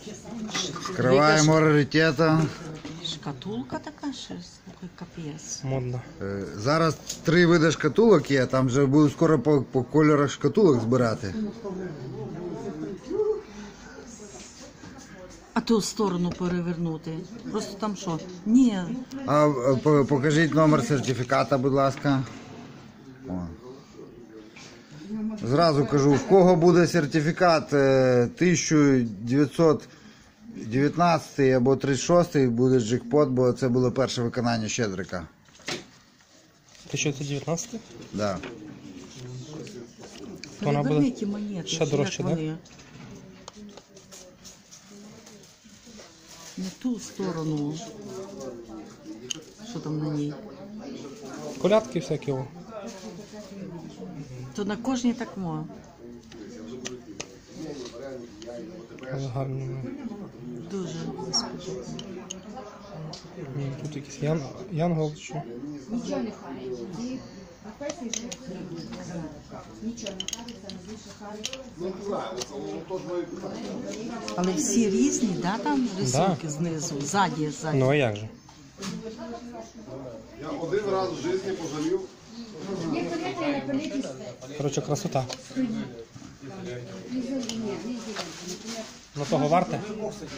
Скриваємо раритета. Шкатулка така ще, капець. Модно. Зараз 3 види шкатулок є, там вже буду скоро по кольорах шкатулок збирати. А ту сторону перевернути. Просто там що? Ні. А покажіть номер сертифіката, будь ласка. О. Зразу кажу, в кого буде сертифікат 1919 або 36 буде джекпот, бо це було перше виконання Щедрика. 1919? Да. Вона буде Переверніть ті монети. ще дорожче, як так? вони. Не ту сторону. Що там на ній? Колядки всякі. О. То на кожній так мо. Але гарно. Дуже. Тут якийсь янгол. Що? Нічого не хається. Нічого не хається, більше хається. Але всі різні, да, там рисунки знизу, ззаді. Ну а як же? Я один раз в житті пожалів. Коротше, красота. На того варте?